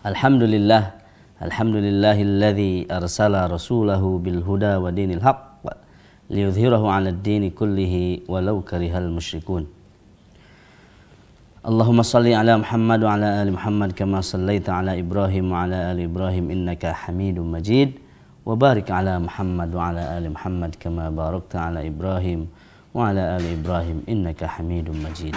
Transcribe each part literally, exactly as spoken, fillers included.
Alhamdulillah, alhamdulillahilladzi arsala rasulahu bil huda wa dinil haqq liyudhhirahu 'alad dini kullihi walau karihal musyrikun. Allahumma salli ala Muhammad wa ala ali Muhammad kama sallaita ala Ibrahim wa ala ali Ibrahim innaka Hamidum Majid, wa barik ala Muhammad wa ala ali Muhammad kama barakta ala Ibrahim wa ala ali Ibrahim innaka Hamidum Majid.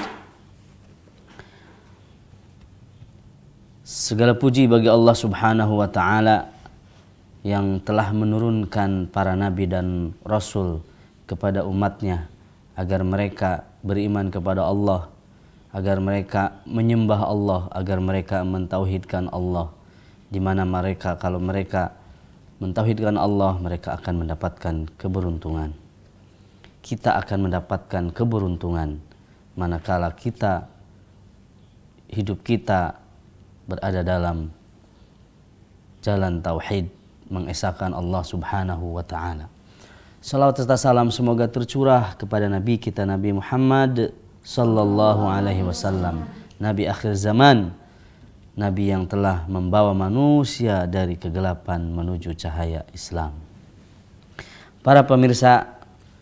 Segala puji bagi Allah Subhanahu wa taala yang telah menurunkan para nabi dan rasul kepada umatnya agar mereka beriman kepada Allah, agar mereka menyembah Allah, agar mereka mentauhidkan Allah, di mana mereka kalau mereka mentauhidkan Allah, mereka akan mendapatkan keberuntungan. Kita akan mendapatkan keberuntungan manakala kita hidup kita berada dalam jalan tauhid, mengesahkan Allah Subhanahu wa taala. Salawat serta salam semoga tercurah kepada Nabi kita Nabi Muhammad sallallahu alaihi wasallam, Nabi akhir zaman, Nabi yang telah membawa manusia dari kegelapan menuju cahaya Islam. Para pemirsa,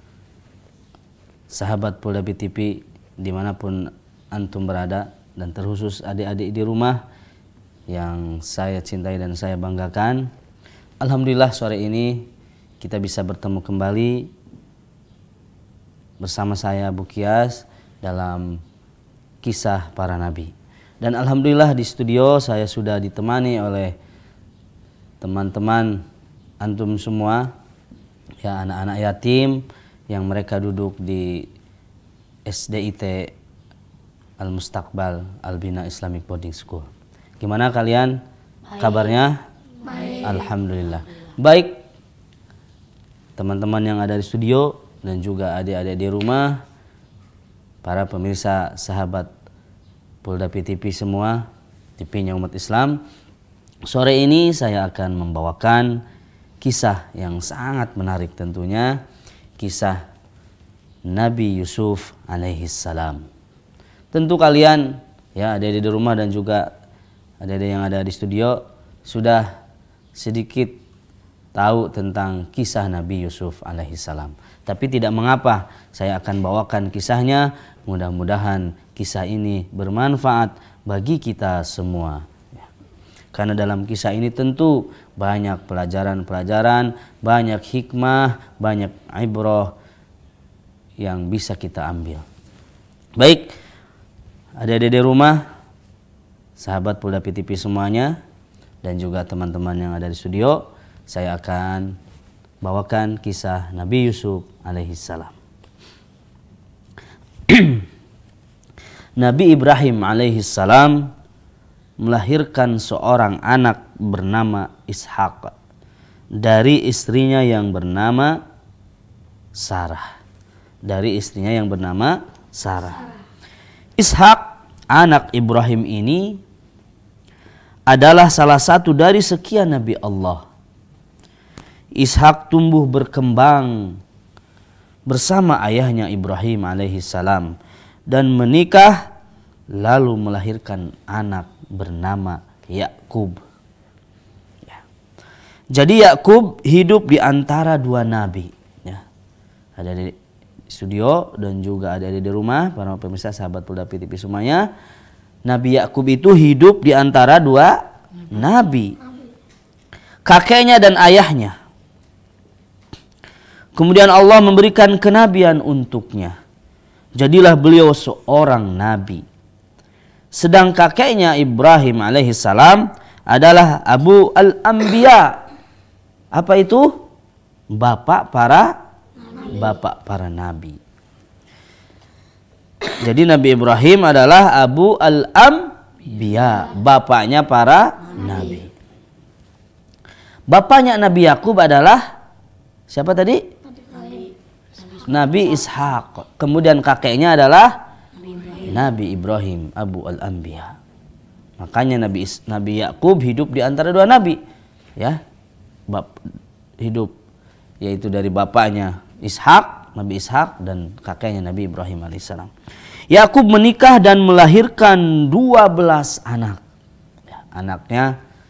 sahabat Polda B T V dimanapun antum berada, dan terkhusus adik-adik di rumah yang saya cintai dan saya banggakan, alhamdulillah sore ini kita bisa bertemu kembali bersama saya Abu Kias dalam kisah para nabi. Dan alhamdulillah di studio saya sudah ditemani oleh teman-teman antum semua, ya, anak-anak yatim yang mereka duduk di S D I T Al-Mustaqbal Al-Bina Islamic Boarding School. Gimana kalian? Baik. Kabarnya? Baik. Alhamdulillah. Baik, teman-teman yang ada di studio dan juga adik-adik di rumah, para pemirsa sahabat Polda B T V semua, T V-nya umat Islam. Sore ini saya akan membawakan kisah yang sangat menarik tentunya, kisah Nabi Yusuf alaihi salam. Tentu kalian, ya, adik-adik di rumah dan juga adik-adik yang ada di studio sudah sedikit tahu tentang kisah Nabi Yusuf alaihi salam. Tapi tidak mengapa, saya akan bawakan kisahnya. Mudah-mudahan kisah ini bermanfaat bagi kita semua. Karena dalam kisah ini tentu banyak pelajaran-pelajaran, banyak hikmah, banyak ibrah yang bisa kita ambil. Baik, adik-adik di rumah, sahabat Polda B T V semuanya, dan juga teman-teman yang ada di studio, saya akan bawakan kisah Nabi Yusuf alaihi salam. Nabi Ibrahim alaihi salam melahirkan seorang anak bernama Ishak dari istrinya yang bernama Sarah. Dari istrinya yang bernama Sarah. Ishak, anak Ibrahim ini adalah salah satu dari sekian Nabi Allah. Ishak tumbuh berkembang bersama ayahnya Ibrahim alaihi salam dan menikah lalu melahirkan anak bernama Yakub. Ya. Jadi Yakub hidup di antara dua nabi. Ya. Ada di studio dan juga ada di rumah, para pemirsa sahabat Polda B T V semuanya. Nabi Yakub itu hidup di antara dua nabi, kakeknya dan ayahnya. Kemudian Allah memberikan kenabian untuknya. Jadilah beliau seorang nabi. Sedang kakeknya Ibrahim alaihissalam adalah Abu al-Anbiya. Apa itu? Bapak para nabi. Bapak para nabi. Jadi Nabi Ibrahim adalah Abu al-Anbiya, bapaknya para nabi. Bapaknya Nabi Yakub adalah siapa tadi? Nabi Ishak. Kemudian kakeknya adalah Nabi Ibrahim, Abu al-Anbiya. Makanya Nabi Nabi Yakub hidup di antara dua nabi, ya. Bap, hidup yaitu dari bapaknya Ishak, Nabi Ishak, dan kakeknya Nabi Ibrahim alaihissalam. Yakub menikah dan melahirkan dua belas anak. Ya, anaknya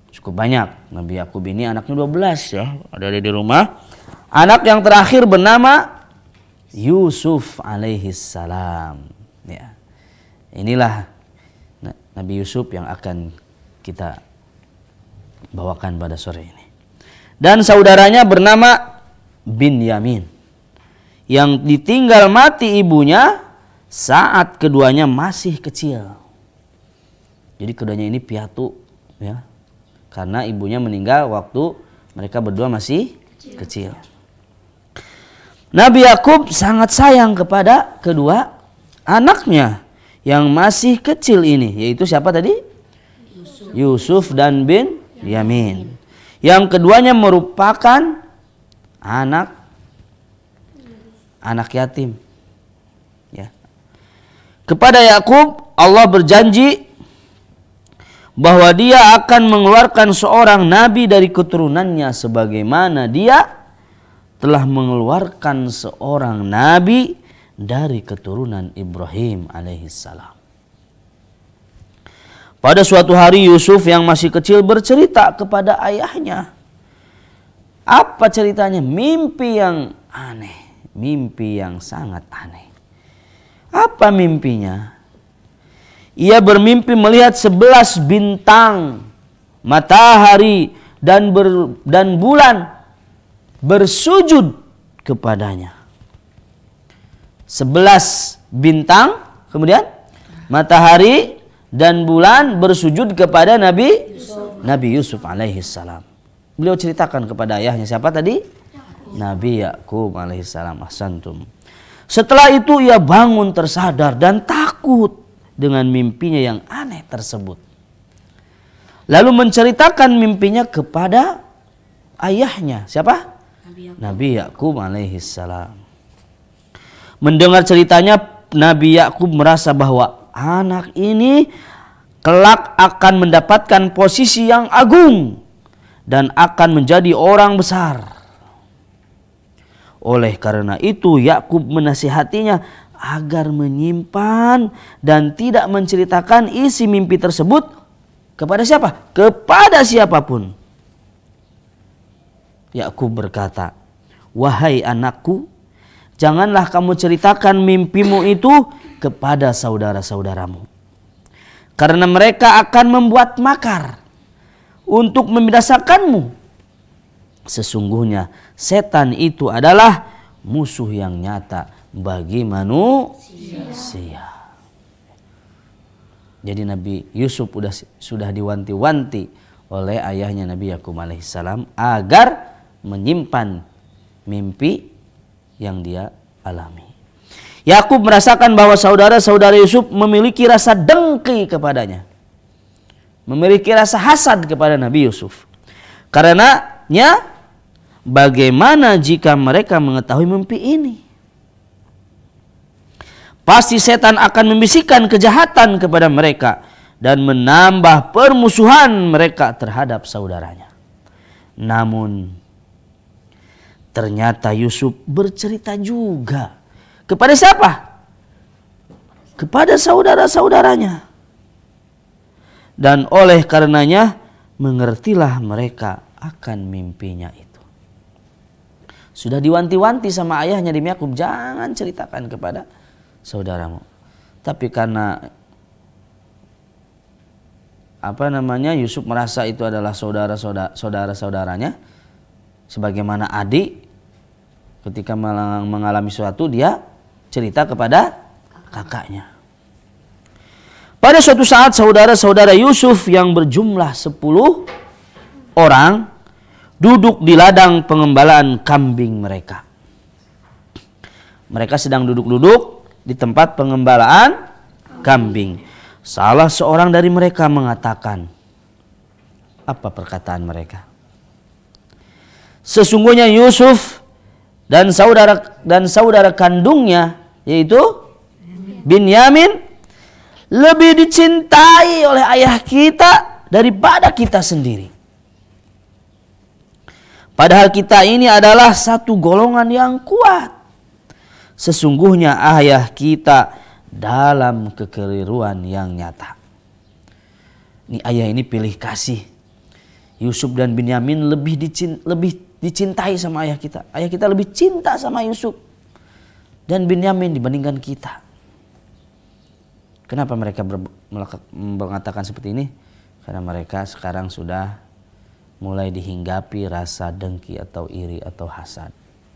cukup banyak. Nabi Yakub ini anaknya dua belas ya, ada di rumah. Anak yang terakhir bernama Yusuf alaihi salam. Ya. Inilah Nabi Yusuf yang akan kita bawakan pada sore ini. Dan saudaranya bernama Binyamin, yang ditinggal mati ibunya saat keduanya masih kecil. Jadi keduanya ini piatu ya, karena ibunya meninggal waktu mereka berdua masih kecil. kecil. Nabi Yakub sangat sayang kepada kedua anaknya yang masih kecil ini, yaitu siapa tadi? Yusuf, Yusuf dan Binyamin. Yang keduanya merupakan anak anak yatim. Ya. Kepada Yakub Allah berjanji bahwa dia akan mengeluarkan seorang nabi dari keturunannya, sebagaimana dia telah mengeluarkan seorang nabi dari keturunan Ibrahim alaihissalam. Pada suatu hari Yusuf yang masih kecil bercerita kepada ayahnya. Apa ceritanya? Mimpi yang aneh, mimpi yang sangat aneh. Apa mimpinya? Ia bermimpi melihat sebelas bintang, matahari dan ber, dan bulan bersujud kepadanya. Sebelas bintang, kemudian matahari dan bulan bersujud kepada Nabi Yusuf, Nabi Yusuf alaihi salam. Beliau ceritakan kepada ayahnya, siapa tadi? Yakub. Nabi Yakub alaihi salam. Ahsantum. Setelah itu ia bangun tersadar dan takut dengan mimpinya yang aneh tersebut. Lalu menceritakan mimpinya kepada ayahnya, siapa? Nabi Yakub alaihi salam. Mendengar ceritanya, Nabi Yakub merasa bahwa anak ini kelak akan mendapatkan posisi yang agung dan akan menjadi orang besar. Oleh karena itu Yakub menasihatinya agar menyimpan dan tidak menceritakan isi mimpi tersebut kepada siapa? Kepada siapapun. Yakub berkata, "Wahai anakku, janganlah kamu ceritakan mimpimu itu kepada saudara-saudaramu, karena mereka akan membuat makar untuk membinasakanmu. Sesungguhnya setan itu adalah musuh yang nyata bagi manusia." Jadi Nabi Yusuf sudah, sudah diwanti-wanti oleh ayahnya Nabi Yakub alaihissalam agar menyimpan mimpi yang dia alami. Yakub merasakan bahwa saudara-saudara Yusuf memiliki rasa dengki kepadanya, memiliki rasa hasad kepada Nabi Yusuf. Karenanya, bagaimana jika mereka mengetahui mimpi ini? Pasti setan akan membisikkan kejahatan kepada mereka dan menambah permusuhan mereka terhadap saudaranya. Namun ternyata Yusuf bercerita juga kepada siapa? Kepada saudara-saudaranya. Dan oleh karenanya mengertilah mereka akan mimpinya itu. Sudah diwanti-wanti sama ayahnya di Yakub, jangan ceritakan kepada saudaramu. Tapi karena apa namanya Yusuf merasa itu adalah saudara-saudaranya, sebagaimana adik ketika mengalami sesuatu dia cerita kepada kakaknya. Pada suatu saat saudara-saudara Yusuf yang berjumlah sepuluh orang duduk di ladang pengembalaan kambing mereka. Mereka sedang duduk-duduk di tempat pengembalaan kambing. Salah seorang dari mereka mengatakan, apa perkataan mereka? Sesungguhnya Yusuf dan saudara dan saudara kandungnya yaitu Binyamin lebih dicintai oleh ayah kita daripada kita sendiri. Padahal kita ini adalah satu golongan yang kuat. Sesungguhnya ayah kita dalam kekeliruan yang nyata. Ini ayah ini pilih kasih Yusuf dan Binyamin lebih dicint, lebih dicintai sama ayah kita. Ayah kita lebih cinta sama Yusuf dan Binyamin dibandingkan kita. Kenapa mereka ber, mengatakan seperti ini? Karena mereka sekarang sudah mulai dihinggapi rasa dengki atau iri atau hasad.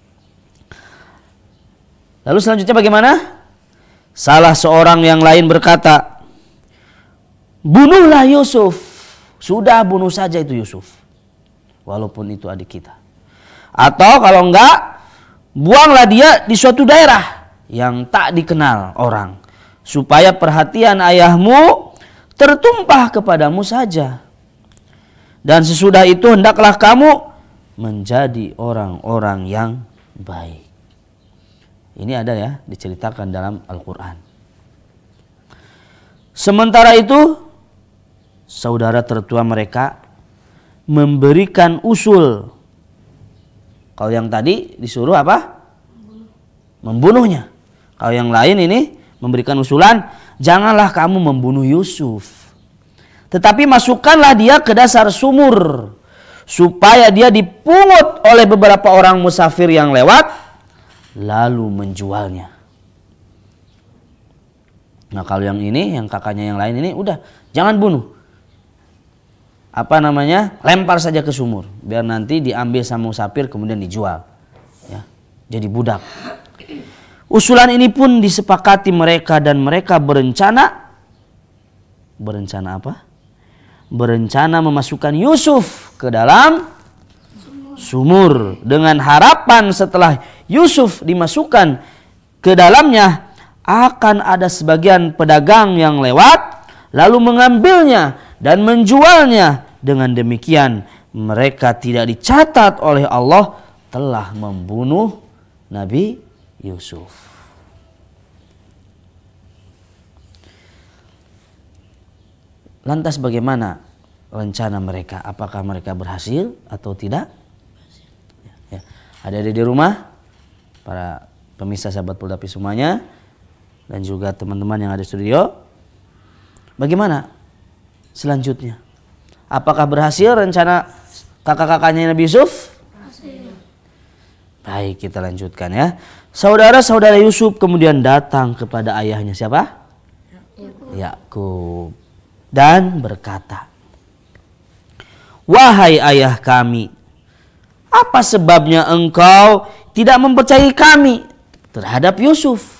Lalu selanjutnya bagaimana? Salah seorang yang lain berkata, bunuhlah Yusuf. Sudah, bunuh saja itu Yusuf. Walaupun itu adik kita. Atau kalau enggak, buanglah dia di suatu daerah yang tak dikenal orang. Supaya perhatian ayahmu tertumpah kepadamu saja. Dan sesudah itu hendaklah kamu menjadi orang-orang yang baik. Ini ada ya, diceritakan dalam Al-Quran. Sementara itu, saudara tertua mereka memberikan usul. Kalau yang tadi disuruh apa? Membunuhnya. Kalau yang lain ini memberikan usulan, janganlah kamu membunuh Yusuf. Tetapi masukkanlah dia ke dasar sumur, supaya dia dipungut oleh beberapa orang musafir yang lewat, lalu menjualnya. Nah kalau yang ini, yang kakaknya yang lain ini, udah jangan bunuh. Apa namanya, lempar saja ke sumur, biar nanti diambil sama musafir kemudian dijual, ya, jadi budak. Usulan ini pun disepakati mereka dan mereka berencana, berencana apa? Berencana memasukkan Yusuf ke dalam sumur dengan harapan setelah Yusuf dimasukkan ke dalamnya akan ada sebagian pedagang yang lewat lalu mengambilnya dan menjualnya. Dengan demikian mereka tidak dicatat oleh Allah telah membunuh Nabi Yusuf. Lantas bagaimana rencana mereka? Apakah mereka berhasil atau tidak? Ya. Ada di rumah, para pemirsa sahabat Poldapi semuanya, dan juga teman-teman yang ada di studio. Bagaimana selanjutnya? Apakah berhasil rencana kakak-kakaknya Nabi Yusuf? Berhasil. Baik, kita lanjutkan ya. Saudara-saudara Yusuf kemudian datang kepada ayahnya siapa? Yakub. Yakub dan berkata, wahai ayah kami, apa sebabnya engkau tidak mempercayai kami terhadap Yusuf?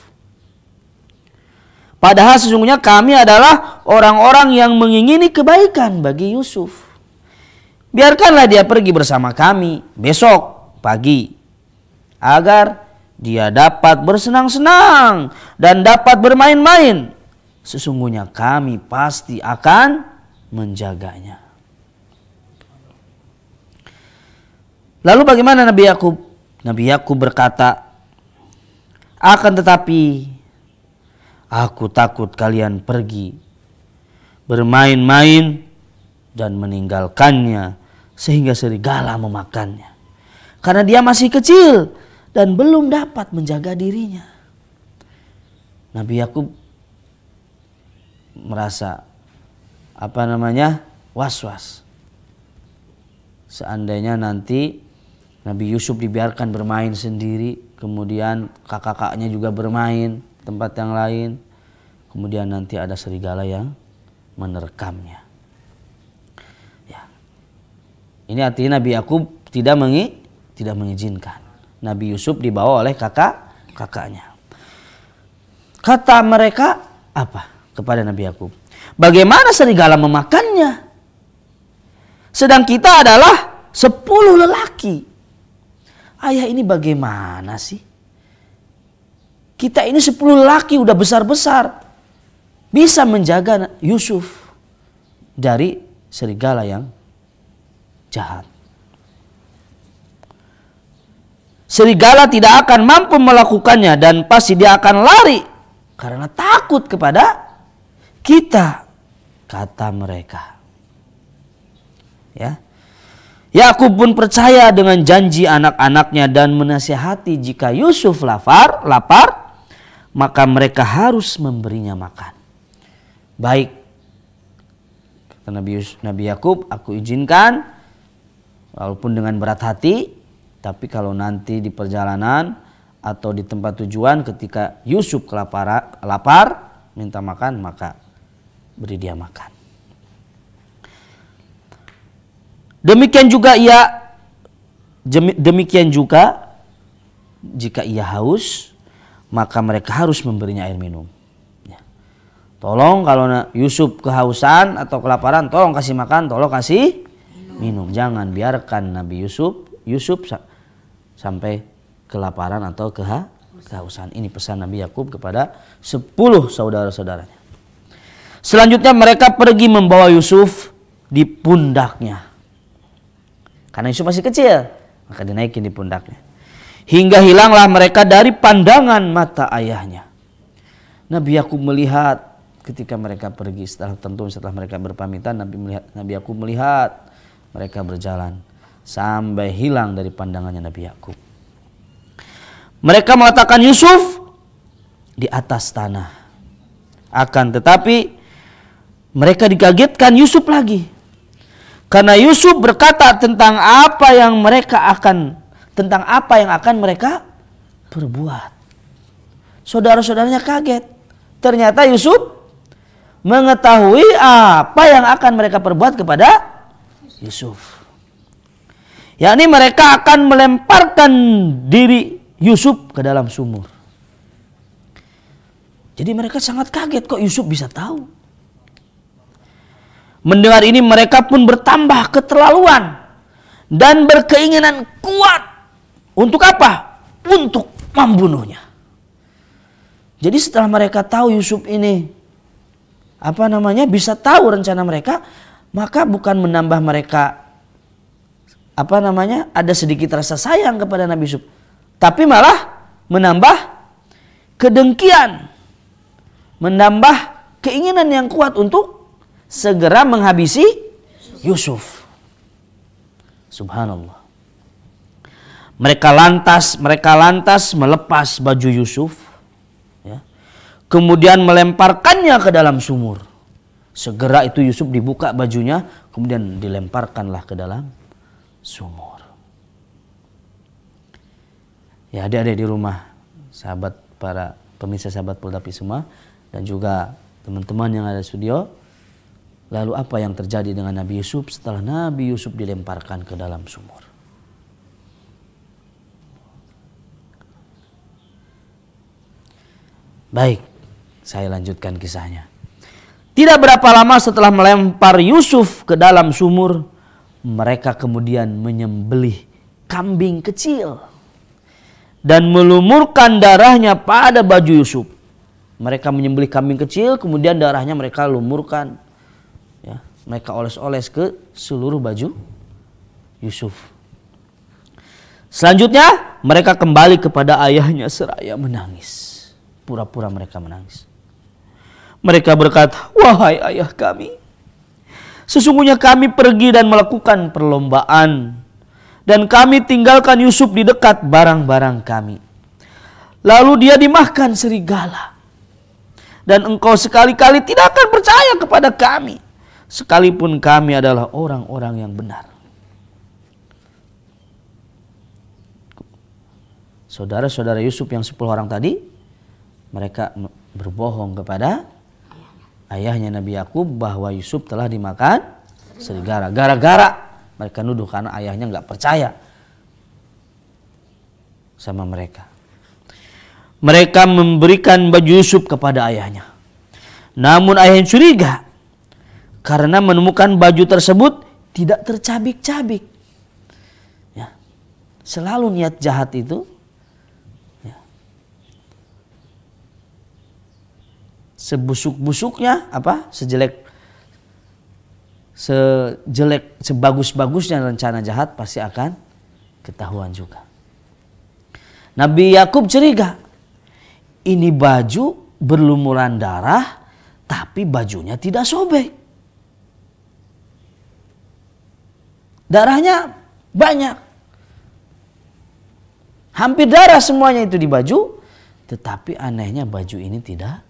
Padahal sesungguhnya kami adalah orang-orang yang mengingini kebaikan bagi Yusuf. Biarkanlah dia pergi bersama kami besok pagi, agar dia dapat bersenang-senang dan dapat bermain-main. Sesungguhnya kami pasti akan menjaganya. Lalu bagaimana Nabi Yakub? Nabi Yakub berkata, akan tetapi aku takut kalian pergi bermain-main dan meninggalkannya sehingga serigala memakannya. Karena dia masih kecil dan belum dapat menjaga dirinya. Nabi Yakub merasa apa namanya was-was. Seandainya nanti Nabi Yusuf dibiarkan bermain sendiri, kemudian kakak-kakaknya juga bermain tempat yang lain, kemudian nanti ada serigala yang menerkamnya. Ya. Ini artinya Nabi Yakub tidak mengi, tidak mengizinkan Nabi Yusuf dibawa oleh kakak-kakaknya. Kata mereka apa kepada Nabi Yakub? Bagaimana serigala memakannya? Sedang kita adalah sepuluh lelaki. Ayah ini bagaimana sih? Kita ini sepuluh laki udah besar-besar, bisa menjaga Yusuf dari serigala yang jahat. Serigala tidak akan mampu melakukannya dan pasti dia akan lari karena takut kepada kita, kata mereka. Ya. Yakub pun percaya dengan janji anak-anaknya dan menasihati jika Yusuf lapar, lapar, maka mereka harus memberinya makan. Baik, kata Nabi Nabi Yakub, aku izinkan walaupun dengan berat hati, tapi kalau nanti di perjalanan atau di tempat tujuan ketika Yusuf kelapar, lapar minta makan, maka beri dia makan. Demikian juga ia demikian juga jika ia haus, maka mereka harus memberinya air minum. Ya. Tolong kalau Yusuf kehausan atau kelaparan, tolong kasih makan, tolong kasih minum. Jangan biarkan Nabi Yusuf Yusuf sampai kelaparan atau keha, kehausan. Ini pesan Nabi Yakub kepada sepuluh saudara-saudaranya. Selanjutnya mereka pergi membawa Yusuf di pundaknya. Karena Yusuf masih kecil, maka dinaikin di pundaknya. Hingga hilanglah mereka dari pandangan mata ayahnya. Nabi Yakub melihat ketika mereka pergi, setelah tentu setelah mereka berpamitan, Nabi melihat Nabi Yakub melihat mereka berjalan sampai hilang dari pandangannya Nabi Yakub. Mereka meletakkan Yusuf di atas tanah. Akan tetapi mereka dikagetkan Yusuf lagi. Karena Yusuf berkata tentang apa yang mereka akan tentang apa yang akan mereka perbuat. Saudara-saudaranya kaget. Ternyata Yusuf mengetahui apa yang akan mereka perbuat kepada Yusuf. Yakni mereka akan melemparkan diri Yusuf ke dalam sumur. Jadi mereka sangat kaget, kok Yusuf bisa tahu. Mendengar ini mereka pun bertambah keterlaluan dan berkeinginan kuat. Untuk apa? Untuk membunuhnya. Jadi setelah mereka tahu Yusuf ini apa namanya bisa tahu rencana mereka, maka bukan menambah mereka apa namanya ada sedikit rasa sayang kepada Nabi Yusuf, tapi malah menambah kedengkian, menambah keinginan yang kuat untuk segera menghabisi Yusuf. Subhanallah. Mereka lantas, mereka lantas melepas baju Yusuf, ya. Kemudian melemparkannya ke dalam sumur. Segera itu Yusuf dibuka bajunya, kemudian dilemparkanlah ke dalam sumur. Ya, adik-adik di rumah, sahabat para pemirsa sahabat Poldapi semua, dan juga teman-teman yang ada di studio. Lalu apa yang terjadi dengan Nabi Yusuf setelah Nabi Yusuf dilemparkan ke dalam sumur? Baik, saya lanjutkan kisahnya. Tidak berapa lama setelah melempar Yusuf ke dalam sumur, mereka kemudian menyembelih kambing kecil dan melumurkan darahnya pada baju Yusuf. Mereka menyembelih kambing kecil, kemudian darahnya mereka lumurkan. Ya, mereka oles-oles ke seluruh baju Yusuf. Selanjutnya mereka kembali kepada ayahnya seraya menangis. Pura-pura mereka menangis. Mereka berkata, "Wahai ayah kami, sesungguhnya kami pergi dan melakukan perlombaan, dan kami tinggalkan Yusuf di dekat barang-barang kami. Lalu dia dimakan serigala. Dan engkau sekali-kali tidak akan percaya kepada kami, sekalipun kami adalah orang-orang yang benar." Saudara-saudara Yusuf yang sepuluh orang tadi, mereka berbohong kepada ayahnya Nabi Yakub bahwa Yusuf telah dimakan serigala. Gara-gara mereka nuduh karena ayahnya nggak percaya sama mereka. Mereka memberikan baju Yusuf kepada ayahnya. Namun ayahnya curiga karena menemukan baju tersebut tidak tercabik-cabik. Ya, selalu niat jahat itu. Sebusuk-busuknya apa sejelek sejelek sebagus-bagusnya rencana jahat pasti akan ketahuan juga. Nabi Yakub curiga, ini baju berlumuran darah tapi bajunya tidak sobek, darahnya banyak, hampir darah semuanya itu di baju, tetapi anehnya baju ini tidak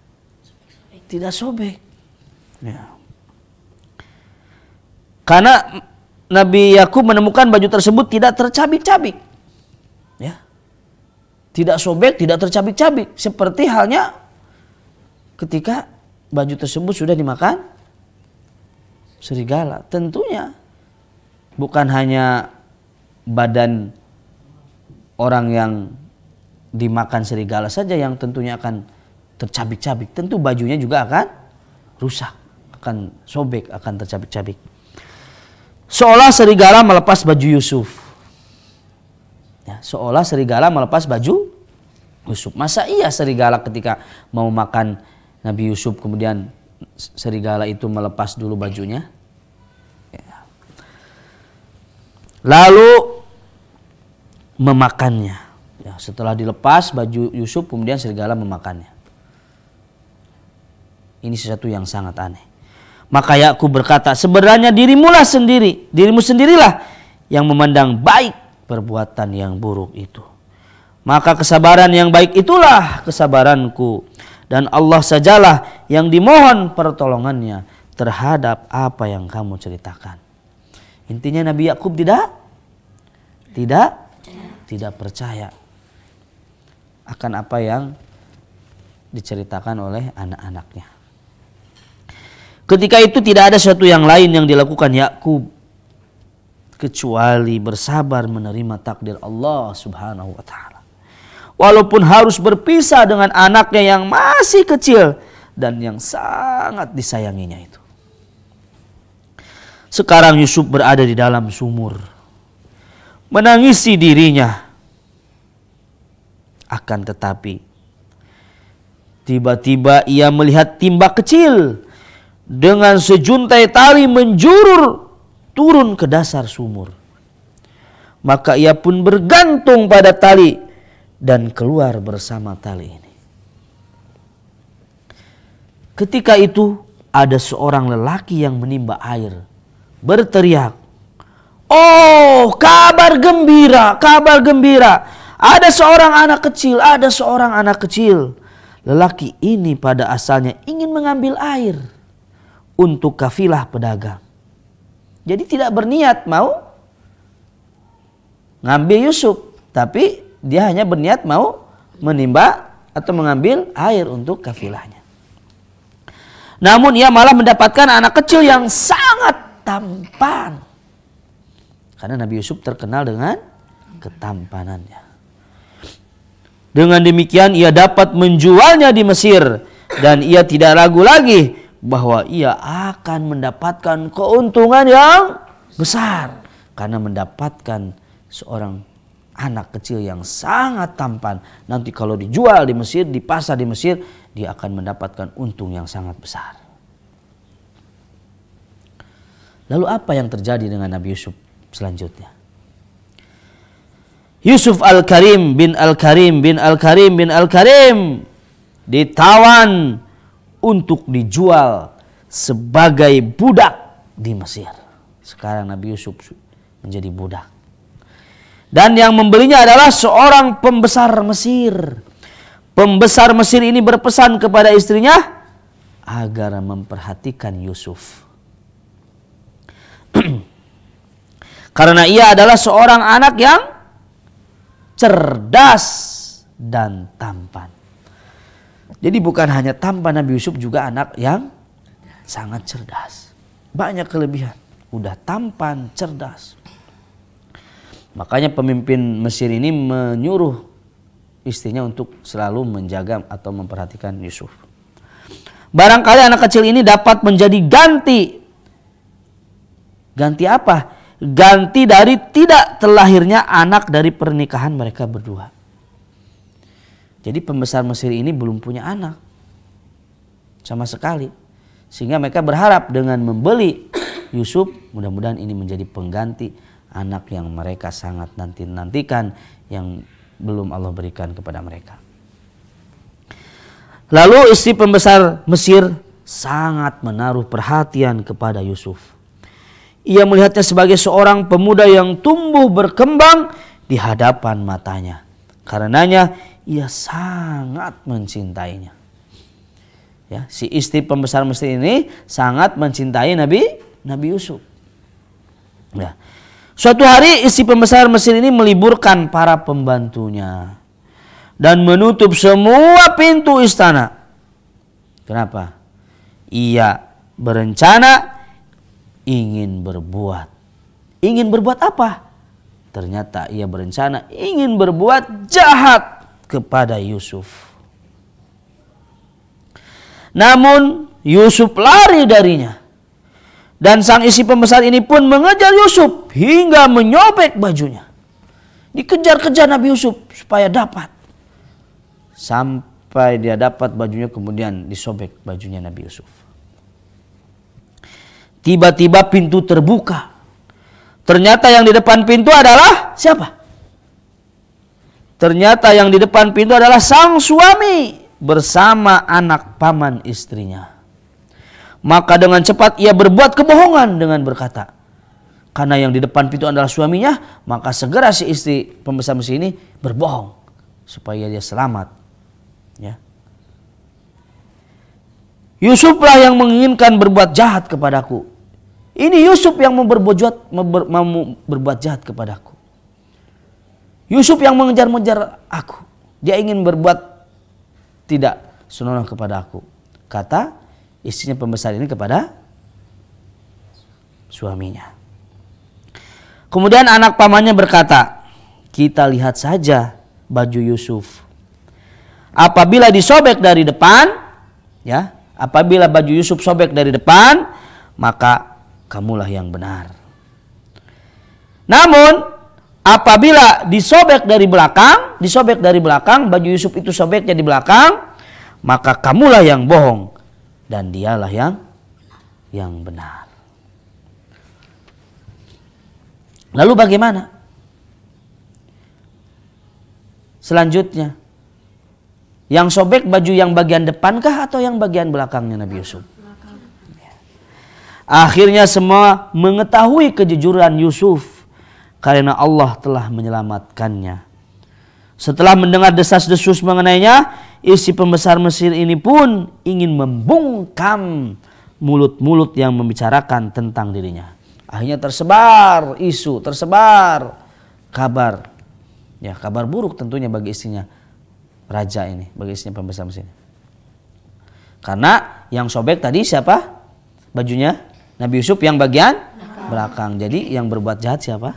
tidak sobek. Ya. Karena Nabi Yakub menemukan baju tersebut tidak tercabik-cabik. Ya. Tidak sobek, tidak tercabik-cabik. Seperti halnya ketika baju tersebut sudah dimakan serigala. Tentunya bukan hanya badan orang yang dimakan serigala saja yang tentunya akan tercabik-cabik. Tentu bajunya juga akan rusak, akan sobek, akan tercabik-cabik. Seolah serigala melepas baju Yusuf. Ya, seolah serigala melepas baju Yusuf. Masa iya serigala ketika mau makan Nabi Yusuf kemudian serigala itu melepas dulu bajunya? Ya. Lalu memakannya. Ya, setelah dilepas baju Yusuf kemudian serigala memakannya. Ini sesuatu yang sangat aneh. Maka Yakub berkata, sebenarnya dirimulah sendiri, dirimu sendirilah yang memandang baik perbuatan yang buruk itu. Maka kesabaran yang baik itulah kesabaranku. Dan Allah sajalah yang dimohon pertolongannya terhadap apa yang kamu ceritakan. Intinya Nabi Yakub tidak, tidak, tidak percaya akan apa yang diceritakan oleh anak-anaknya. Ketika itu tidak ada sesuatu yang lain yang dilakukan Yakub kecuali bersabar menerima takdir Allah Subhanahu wa taala. Walaupun harus berpisah dengan anaknya yang masih kecil dan yang sangat disayanginya itu. Sekarang Yusuf berada di dalam sumur, menangisi dirinya. Akan tetapi tiba-tiba ia melihat timba kecil dengan sejuntai tali menjurur turun ke dasar sumur. Maka ia pun bergantung pada tali dan keluar bersama tali ini. Ketika itu ada seorang lelaki yang menimba air, berteriak, "Oh, kabar gembira, kabar gembira. Ada seorang anak kecil, ada seorang anak kecil." Lelaki ini pada asalnya ingin mengambil air untuk kafilah pedagang. Jadi tidak berniat mau ngambil Yusuf, tapi dia hanya berniat mau menimba atau mengambil air untuk kafilahnya. Namun ia malah mendapatkan anak kecil yang sangat tampan. Karena Nabi Yusuf terkenal dengan ketampanannya. Dengan demikian ia dapat menjualnya di Mesir. Dan ia tidak ragu lagi bahwa ia akan mendapatkan keuntungan yang besar. Karena mendapatkan seorang anak kecil yang sangat tampan. Nanti kalau dijual di Mesir, di pasar di Mesir, dia akan mendapatkan untung yang sangat besar. Lalu apa yang terjadi dengan Nabi Yusuf selanjutnya? Yusuf Al-Karim bin Al-Karim bin Al-Karim bin Al-Karim ditawan untuk dijual sebagai budak di Mesir. Sekarang Nabi Yusuf menjadi budak. Dan yang membelinya adalah seorang pembesar Mesir. Pembesar Mesir ini berpesan kepada istrinya agar memperhatikan Yusuf. Karena ia adalah seorang anak yang cerdas dan tampan. Jadi bukan hanya tampan, Nabi Yusuf juga anak yang sangat cerdas. Banyak kelebihan. Udah tampan, cerdas. Makanya pemimpin Mesir ini menyuruh istrinya untuk selalu menjaga atau memperhatikan Yusuf. Barangkali anak kecil ini dapat menjadi ganti. Ganti apa? Ganti dari tidak terlahirnya anak dari pernikahan mereka berdua. Jadi pembesar Mesir ini belum punya anak sama sekali. Sehingga mereka berharap dengan membeli Yusuf, mudah-mudahan ini menjadi pengganti anak yang mereka sangat nanti-nantikan yang belum Allah berikan kepada mereka. Lalu istri pembesar Mesir sangat menaruh perhatian kepada Yusuf. Ia melihatnya sebagai seorang pemuda yang tumbuh berkembang di hadapan matanya. Karenanya ia sangat mencintainya. Ya, si istri pembesar Mesir ini sangat mencintai Nabi Nabi Yusuf. Ya. Suatu hari istri pembesar Mesir ini meliburkan para pembantunya dan menutup semua pintu istana. Kenapa? Ia berencana ingin berbuat. Ingin berbuat apa? Ternyata ia berencana ingin berbuat jahat kepada Yusuf. Namun Yusuf lari darinya. Dan sang istri pembesar ini pun mengejar Yusuf hingga menyobek bajunya. Dikejar-kejar Nabi Yusuf supaya dapat. Sampai dia dapat bajunya, kemudian disobek bajunya Nabi Yusuf. Tiba-tiba pintu terbuka. Ternyata yang di depan pintu adalah siapa? Ternyata yang di depan pintu adalah sang suami bersama anak paman istrinya. Maka dengan cepat ia berbuat kebohongan dengan berkata, karena yang di depan pintu adalah suaminya, maka segera si istri pembesar Mesir ini berbohong supaya dia selamat. Ya. Yusuflah yang menginginkan berbuat jahat kepadaku. Ini Yusuf yang mau berbuat jahat, mau berbuat jahat kepadaku. Yusuf yang mengejar-ngejar aku. Dia ingin berbuat tidak senonoh kepada aku. Kata istrinya pembesar ini kepada suaminya. Kemudian anak pamannya berkata, kita lihat saja baju Yusuf. Apabila disobek dari depan, ya, apabila baju Yusuf sobek dari depan, maka kamulah yang benar. Namun apabila disobek dari belakang, disobek dari belakang, baju Yusuf itu sobeknya di belakang, maka kamulah yang bohong dan dialah yang yang benar. Lalu bagaimana? Selanjutnya, yang sobek baju yang bagian depankah atau yang bagian belakangnya Nabi Yusuf? Akhirnya semua mengetahui kejujuran Yusuf karena Allah telah menyelamatkannya. Setelah mendengar desas-desus mengenainya, istri pembesar Mesir ini pun ingin membungkam mulut-mulut yang membicarakan tentang dirinya. Akhirnya tersebar isu, tersebar kabar. Ya, kabar buruk tentunya bagi istrinya raja ini, bagi istrinya pembesar Mesir. Karena yang sobek tadi siapa? Bajunya Nabi Yusuf yang bagian belakang. belakang. Jadi yang berbuat jahat siapa?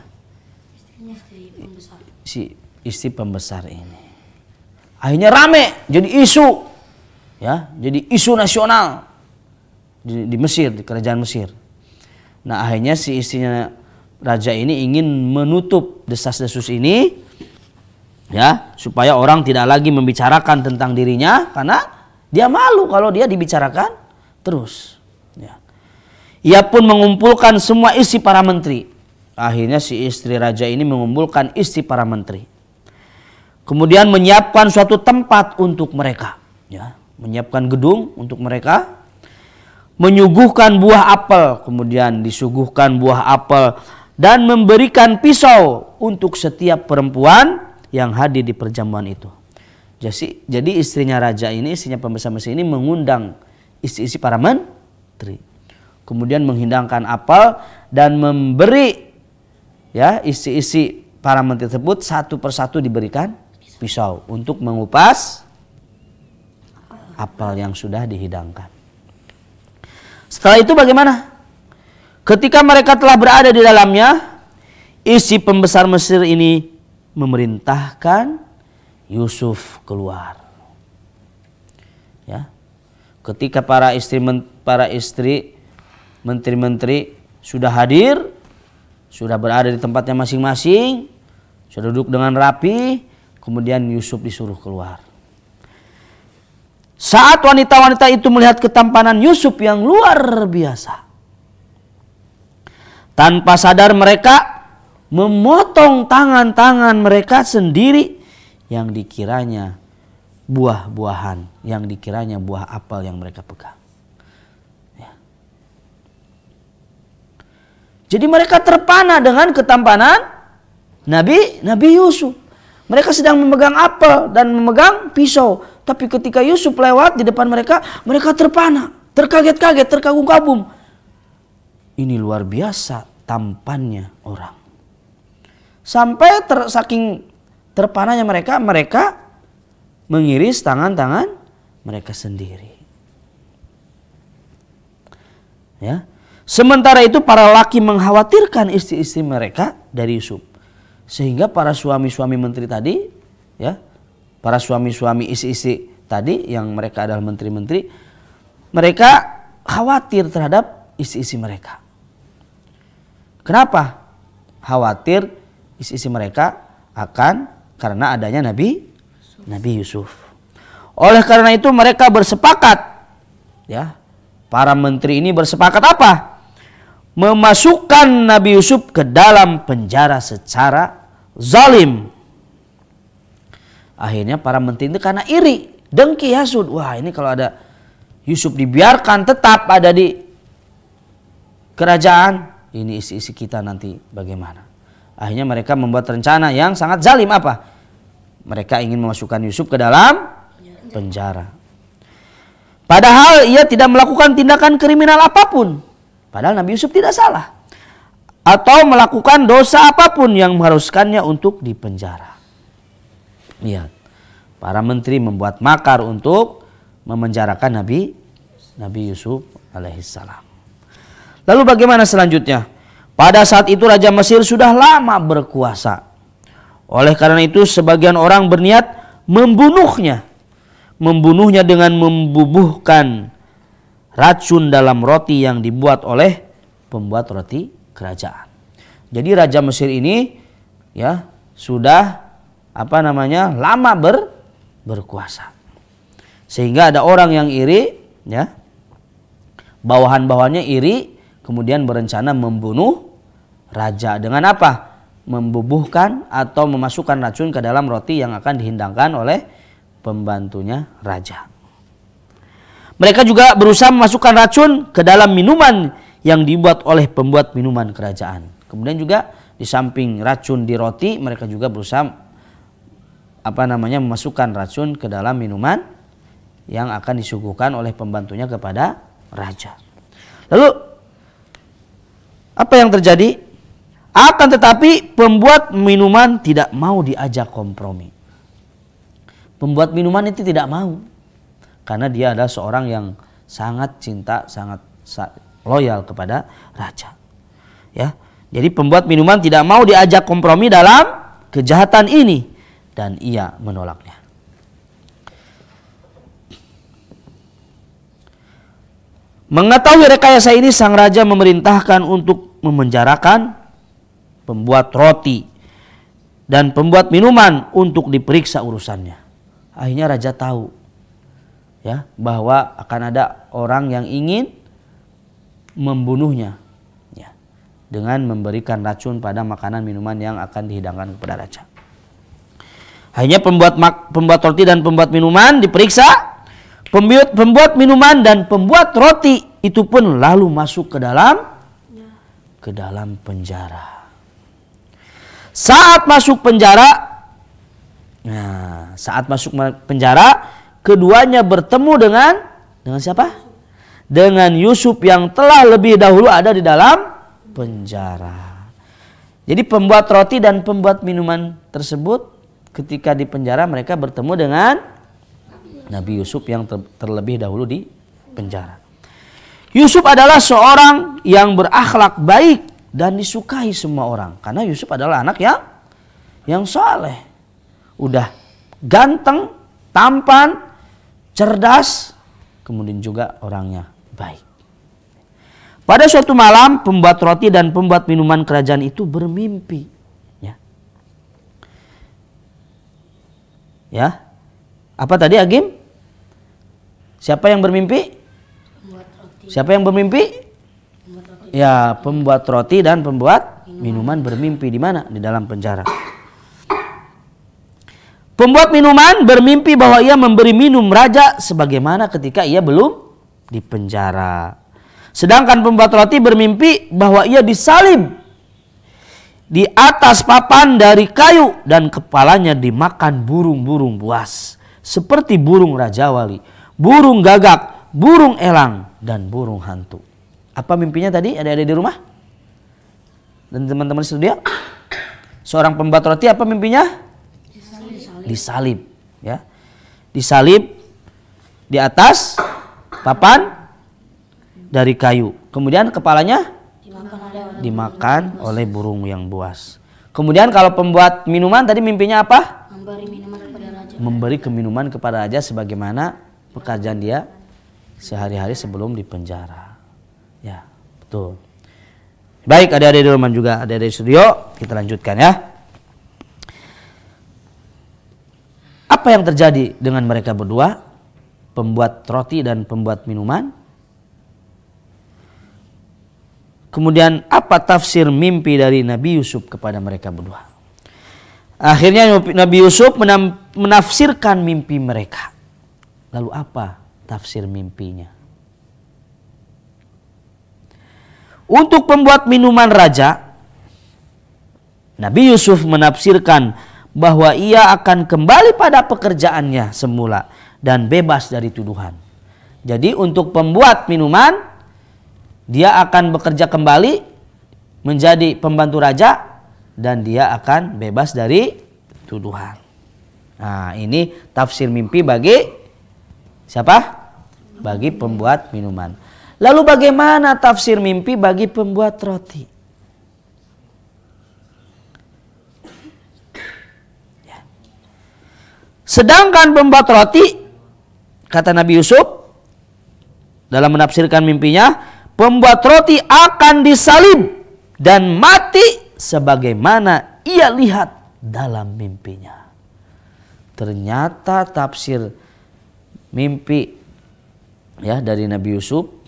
Si istri pembesar ini. Akhirnya rame, jadi isu, ya, jadi isu nasional di, di Mesir, di kerajaan Mesir. Nah akhirnya si istrinya raja ini ingin menutup desas-desus ini, ya, supaya orang tidak lagi membicarakan tentang dirinya karena dia malu kalau dia dibicarakan terus. Ya. Ia pun mengumpulkan semua istri para menteri. Akhirnya si istri raja ini mengumpulkan istri para menteri. Kemudian menyiapkan suatu tempat untuk mereka, ya, menyiapkan gedung untuk mereka, menyuguhkan buah apel, kemudian disuguhkan buah apel dan memberikan pisau untuk setiap perempuan yang hadir di perjamuan itu. Jadi, jadi istrinya raja ini, istrinya pembesar Mesir ini mengundang istri-istri para menteri, kemudian menghidangkan apel dan memberi, ya, istri-istri para menteri tersebut satu persatu diberikan pisau untuk mengupas apel yang sudah dihidangkan. Setelah itu bagaimana? Ketika mereka telah berada di dalamnya, istri pembesar Mesir ini memerintahkan Yusuf keluar. Ya. Ketika para istri para istri menteri-menteri sudah hadir, sudah berada di tempatnya masing-masing, sudah duduk dengan rapi, kemudian Yusuf disuruh keluar. Saat wanita-wanita itu melihat ketampanan Yusuf yang luar biasa, tanpa sadar mereka memotong tangan-tangan mereka sendiri yang dikiranya buah-buahan, yang dikiranya buah apel yang mereka pegang. Ya. Jadi mereka terpana dengan ketampanan Nabi Nabi Yusuf. Mereka sedang memegang apel dan memegang pisau. Tapi ketika Yusuf lewat di depan mereka, mereka terpana, terkaget-kaget, terkagum-kagum. Ini luar biasa tampannya orang. Sampai ter, saking terpananya mereka, mereka mengiris tangan-tangan mereka sendiri. Ya. Sementara itu para laki mengkhawatirkan istri-istri mereka dari Yusuf. Sehingga para suami-suami menteri tadi, ya, para suami-suami istri-istri tadi yang mereka adalah menteri-menteri, mereka khawatir terhadap istri-istri mereka. Kenapa? Khawatir istri-istri mereka akan karena adanya Nabi Nabi Yusuf. Oleh karena itu mereka bersepakat, ya, para menteri ini bersepakat apa? Memasukkan Nabi Yusuf ke dalam penjara secara zalim. Akhirnya para menteri itu karena iri, dengki, hasud. Wah, ini kalau ada Yusuf dibiarkan tetap ada di kerajaan, ini isi-isi kita nanti bagaimana? Akhirnya mereka membuat rencana yang sangat zalim. Apa? Mereka ingin memasukkan Yusuf ke dalam penjara. Padahal ia tidak melakukan tindakan kriminal apapun. Padahal Nabi Yusuf tidak salah. Atau melakukan dosa apapun yang mengharuskannya untuk dipenjara. Lihat, para menteri membuat makar untuk memenjarakan Nabi Nabi Yusuf alaihissalam. Lalu bagaimana selanjutnya? Pada saat itu Raja Mesir sudah lama berkuasa. Oleh karena itu sebagian orang berniat membunuhnya. Membunuhnya dengan membubuhkan racun dalam roti yang dibuat oleh pembuat roti kerajaan. Jadi Raja Mesir ini, ya, sudah apa namanya lama ber, berkuasa. Sehingga ada orang yang iri, ya, bawahan-bawahannya iri, kemudian berencana membunuh raja dengan apa? Membubuhkan atau memasukkan racun ke dalam roti yang akan dihidangkan oleh pembantunya raja. Mereka juga berusaha memasukkan racun ke dalam minuman yang dibuat oleh pembuat minuman kerajaan. Kemudian juga di samping racun di roti, mereka juga berusaha apa namanya memasukkan racun ke dalam minuman yang akan disuguhkan oleh pembantunya kepada raja. Lalu apa yang terjadi? Akan tetapi pembuat minuman tidak mau diajak kompromi. Pembuat minuman itu tidak mau. Karena dia adalah seorang yang sangat cinta, sangat loyal kepada raja. Ya. Jadi pembuat minuman tidak mau diajak kompromi dalam kejahatan ini. Dan ia menolaknya. Mengetahui rekayasa ini, sang raja memerintahkan untuk memenjarakan pembuat roti dan pembuat minuman untuk diperiksa urusannya. Akhirnya raja tahu, ya, bahwa akan ada orang yang ingin membunuhnya, ya, dengan memberikan racun pada makanan minuman yang akan dihidangkan kepada raja. Akhirnya pembuat pembuat roti dan pembuat minuman diperiksa. Pembuat pembuat minuman dan pembuat roti itu pun lalu masuk ke dalam ke dalam penjara. Saat masuk penjara, nah, saat masuk penjara, keduanya bertemu dengan dengan siapa? Dengan Yusuf yang telah lebih dahulu ada di dalam penjara. Jadi pembuat roti dan pembuat minuman tersebut ketika di penjara mereka bertemu dengan Nabi Yusuf yang ter terlebih dahulu di penjara. Yusuf adalah seorang yang berakhlak baik dan disukai semua orang. Karena Yusuf adalah anak yang yang saleh. Udah ganteng, tampan, cerdas, kemudian juga orangnya baik. Pada suatu malam pembuat roti dan pembuat minuman kerajaan itu bermimpi. Ya. Ya. Apa tadi Agim? Siapa yang bermimpi? Pembuat roti. Siapa yang bermimpi? Ya, pembuat roti dan pembuat minuman bermimpi di mana? Di dalam penjara. Pembuat minuman bermimpi bahwa ia memberi minum raja sebagaimana ketika ia belum di penjara. Sedangkan pembuat roti bermimpi bahwa ia disalib di atas papan dari kayu dan kepalanya dimakan burung-burung buas seperti burung rajawali, burung gagak, burung elang dan burung hantu. Apa mimpinya tadi? Ada-ada di rumah? Dan teman-teman di studio, seorang pembuat roti apa mimpinya? Disalib. Disalib, ya. Disalib di atas papan dari kayu. Kemudian kepalanya Dimakan oleh orang dimakan oleh burung yang buas. Kemudian kalau pembuat minuman tadi mimpinya apa? memberi minuman kepada raja. Memberi keminuman kepada raja sebagaimana pekerjaan dia sehari-hari sebelum dipenjara. Ya, betul. Baik, adik-adik di rumah juga, adik-adik di studio, kita lanjutkan ya. Apa yang terjadi dengan mereka berdua, pembuat roti dan pembuat minuman? Kemudian apa tafsir mimpi dari Nabi Yusuf kepada mereka berdua? Akhirnya Nabi Yusuf menafsirkan mimpi mereka. Lalu apa tafsir mimpinya? Untuk pembuat minuman raja, Nabi Yusuf menafsirkan bahwa ia akan kembali pada pekerjaannya semula dan bebas dari tuduhan. Jadi untuk pembuat minuman, dia akan bekerja kembali menjadi pembantu raja dan dia akan bebas dari tuduhan. Nah, ini tafsir mimpi bagi siapa? Bagi pembuat minuman. Lalu bagaimana tafsir mimpi bagi pembuat roti? Ya. Sedangkan pembuat roti, kata Nabi Yusuf dalam menafsirkan mimpinya, pembuat roti akan disalib dan mati sebagaimana ia lihat dalam mimpinya. Ternyata tafsir mimpi ya dari Nabi Yusuf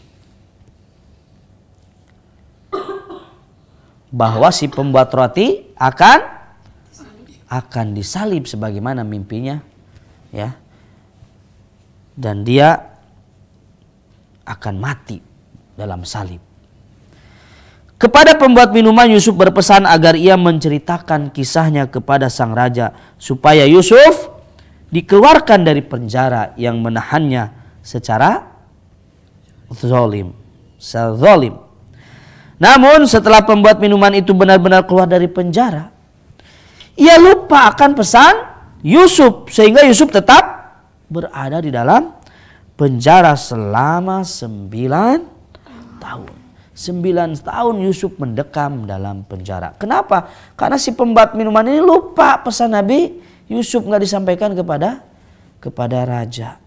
bahwa si pembuat roti akan akan disalib sebagaimana mimpinya, ya, dan dia akan mati dalam salib. Kepada pembuat minuman, Yusuf berpesan agar ia menceritakan kisahnya kepada sang raja supaya Yusuf dikeluarkan dari penjara yang menahannya secara zalim, zalim. Namun setelah pembuat minuman itu benar-benar keluar dari penjara, ia lupa akan pesan Yusuf sehingga Yusuf tetap berada di dalam penjara selama sembilan tahun. Sembilan tahun Yusuf mendekam dalam penjara. Kenapa? Karena si pembuat minuman ini lupa pesan Nabi Yusuf, nggak disampaikan kepada kepada raja.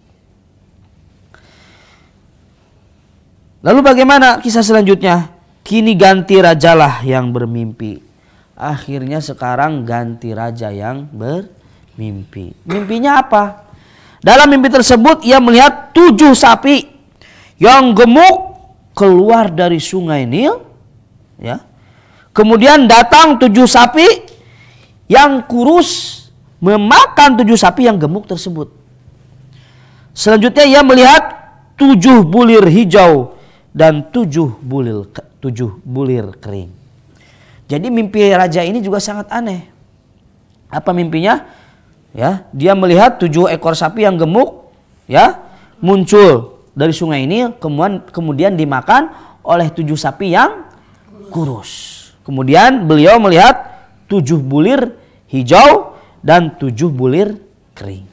Lalu bagaimana kisah selanjutnya? Kini ganti rajalah yang bermimpi. Akhirnya sekarang ganti raja yang bermimpi. Mimpinya apa? Dalam mimpi tersebut ia melihat tujuh sapi yang gemuk keluar dari sungai Nil. Ya. Kemudian datang tujuh sapi yang kurus memakan tujuh sapi yang gemuk tersebut. Selanjutnya ia melihat tujuh bulir hijau dan tujuh bulir tujuh bulir kering. Jadi mimpi raja ini juga sangat aneh. Apa mimpinya? Ya, dia melihat tujuh ekor sapi yang gemuk, ya, muncul dari sungai ini, kemudian kemudian dimakan oleh tujuh sapi yang kurus. Kemudian beliau melihat tujuh bulir hijau dan tujuh bulir kering.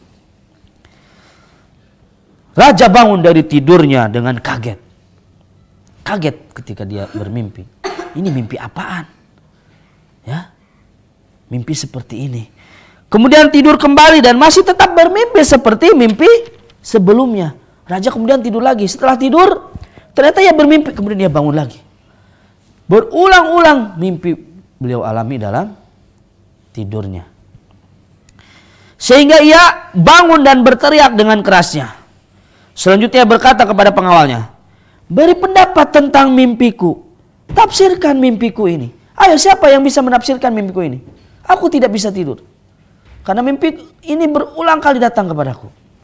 Raja bangun dari tidurnya dengan kaget. Kaget ketika dia bermimpi. Ini mimpi apaan? Ya, mimpi seperti ini. Kemudian tidur kembali dan masih tetap bermimpi seperti mimpi sebelumnya. Raja kemudian tidur lagi. Setelah tidur, ternyata ia bermimpi. Kemudian dia bangun lagi. Berulang-ulang mimpi beliau alami dalam tidurnya. Sehingga ia bangun dan berteriak dengan kerasnya. Selanjutnya berkata kepada pengawalnya, beri pendapat tentang mimpiku. Tafsirkan mimpiku ini. Ayo, siapa yang bisa menafsirkan mimpiku ini? Aku tidak bisa tidur. Karena mimpi ini berulang kali datang kepadaku.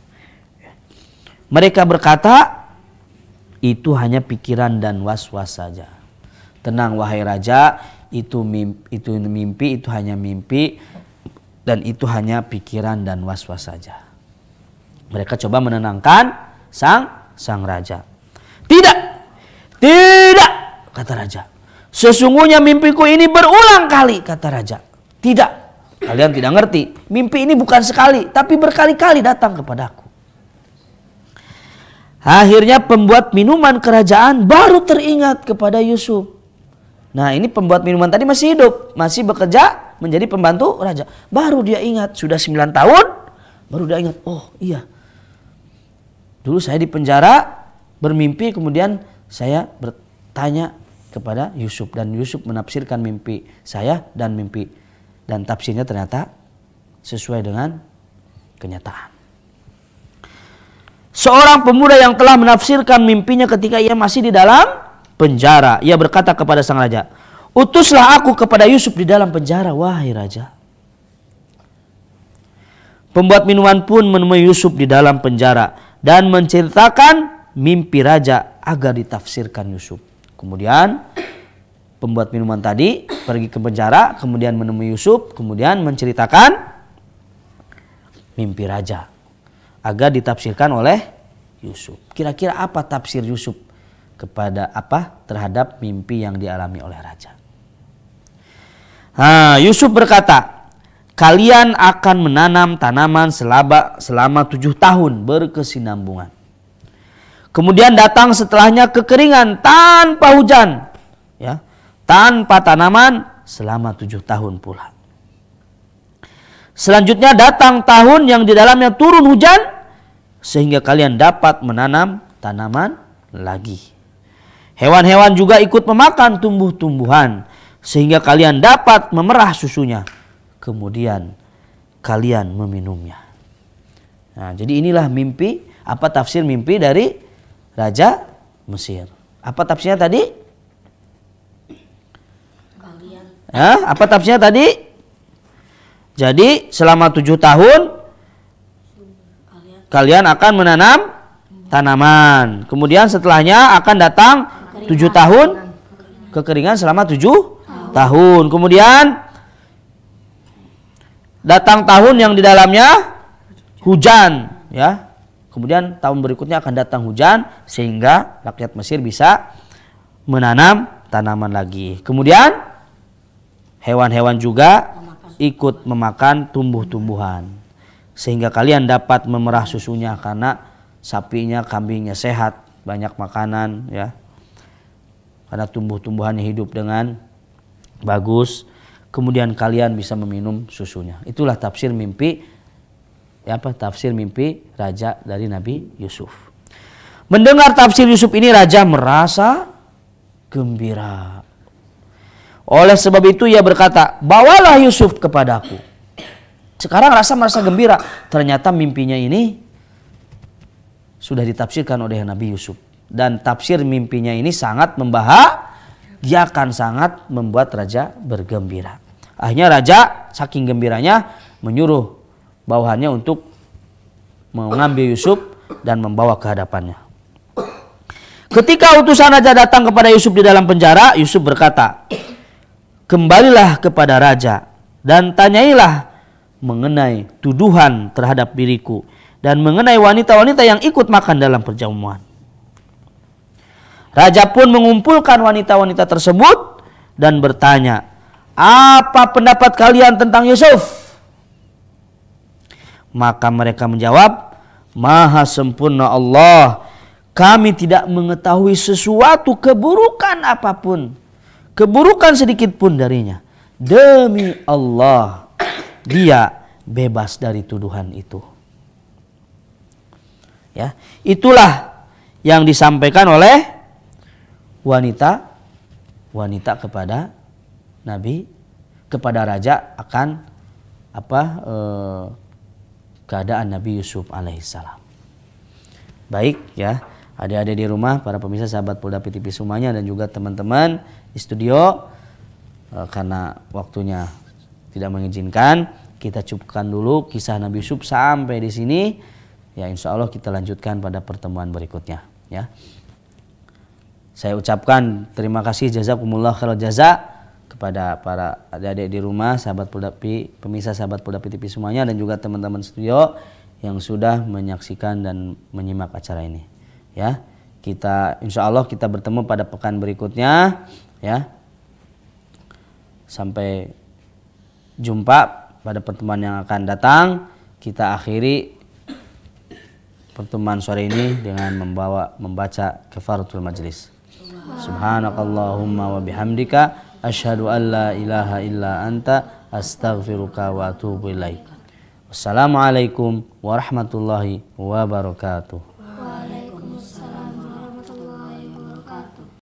Mereka berkata, itu hanya pikiran dan was-was saja. Tenang wahai raja, itu mimpi, itu mimpi, itu hanya mimpi. Dan itu hanya pikiran dan was-was saja. Mereka coba menenangkan sang sang raja. Tidak, tidak, kata raja. Sesungguhnya mimpiku ini berulang kali, kata raja. Tidak, kalian tidak ngerti. Mimpi ini bukan sekali, tapi berkali-kali datang kepadaku. Akhirnya pembuat minuman kerajaan baru teringat kepada Yusuf. Nah, ini pembuat minuman tadi masih hidup, masih bekerja menjadi pembantu raja. Baru dia ingat, sudah sembilan tahun, baru dia ingat, oh iya. Dulu saya di penjara, bermimpi, kemudian saya bertanya kepada Yusuf. Dan Yusuf menafsirkan mimpi saya dan mimpi. Dan tafsirnya ternyata sesuai dengan kenyataan. Seorang pemuda yang telah menafsirkan mimpinya ketika ia masih di dalam penjara. Ia berkata kepada sang raja, utuslah aku kepada Yusuf di dalam penjara, wahai raja. Pembuat minuman pun menemui Yusuf di dalam penjara dan menceritakan mimpi raja agar ditafsirkan Yusuf. Kemudian pembuat minuman tadi pergi ke penjara, kemudian menemui Yusuf, kemudian menceritakan mimpi raja agar ditafsirkan oleh Yusuf. Kira-kira apa tafsir Yusuf kepada apa terhadap mimpi yang dialami oleh raja? Nah, Yusuf berkata, kalian akan menanam tanaman selama, selama tujuh tahun berkesinambungan. Kemudian datang setelahnya kekeringan tanpa hujan, ya, tanpa tanaman selama tujuh tahun pula. Selanjutnya datang tahun yang di dalamnya turun hujan, sehingga kalian dapat menanam tanaman lagi. Hewan-hewan juga ikut memakan tumbuh-tumbuhan, sehingga kalian dapat memerah susunya. Kemudian kalian meminumnya. Nah, jadi inilah mimpi, apa tafsir mimpi dari Raja Mesir. Apa tafsirnya tadi? Kalian. Ya, apa tafsirnya tadi? Jadi selama tujuh tahun Kalian. kalian akan menanam tanaman. Kemudian setelahnya akan datang tujuh tahun kekeringan selama tujuh tahun. Kemudian datang tahun yang di dalamnya hujan, ya. Kemudian tahun berikutnya akan datang hujan sehingga rakyat Mesir bisa menanam tanaman lagi. Kemudian hewan-hewan juga ikut memakan tumbuh-tumbuhan sehingga kalian dapat memerah susunya karena sapinya, kambingnya sehat, banyak makanan, ya. Karena tumbuh-tumbuhannya hidup dengan bagus. Kemudian kalian bisa meminum susunya. Itulah tafsir mimpi Ya, apa tafsir mimpi raja dari Nabi Yusuf. Mendengar tafsir Yusuf ini, raja merasa gembira. Oleh sebab itu ia berkata, bawalah Yusuf kepadaku. Sekarang rasa merasa gembira. Ternyata mimpinya ini sudah ditafsirkan oleh Nabi Yusuf. Dan tafsir mimpinya ini sangat membahagiakan, sangat membuat raja bergembira. Akhirnya raja saking gembiranya menyuruh bawahannya untuk mengambil Yusuf dan membawa ke hadapannya. Ketika utusan raja datang kepada Yusuf di dalam penjara, Yusuf berkata, kembalilah kepada raja dan tanyailah mengenai tuduhan terhadap diriku dan mengenai wanita-wanita yang ikut makan dalam perjamuan. Raja pun mengumpulkan wanita-wanita tersebut dan bertanya, apa pendapat kalian tentang Yusuf? Maka mereka menjawab, Maha sempurna Allah, kami tidak mengetahui sesuatu keburukan apapun, keburukan sedikit pun darinya. Demi Allah, dia bebas dari tuduhan itu. Ya, itulah yang disampaikan oleh wanita wanita kepada Nabi, kepada raja akan apa? Eh, keadaan Nabi Yusuf alaihissalam. Baik, ya, adik-adik di rumah, para pemirsa sahabat Polda P T V semuanya, dan juga teman-teman di studio, e, karena waktunya tidak mengizinkan, kita cukupkan dulu kisah Nabi Yusuf sampai di sini. Ya, insya Allah kita lanjutkan pada pertemuan berikutnya. Ya, saya ucapkan terima kasih jazakumullah khairal jaza kepada para adik-adik di rumah, sahabat Polda P, pemirsa sahabat Polda P T V semuanya, dan juga teman-teman studio yang sudah menyaksikan dan menyimak acara ini. Ya, kita insya Allah kita bertemu pada pekan berikutnya. Ya, Sampai jumpa pada pertemuan yang akan datang. Kita akhiri pertemuan sore ini dengan membawa membaca kafaratul majlis. Subhanakallahumma wa bihamdika asyhadu an la ilaha illa anta astaghfiruka wa atubu ilaik. Wassalamualaikum warahmatullahi wabarakatuh.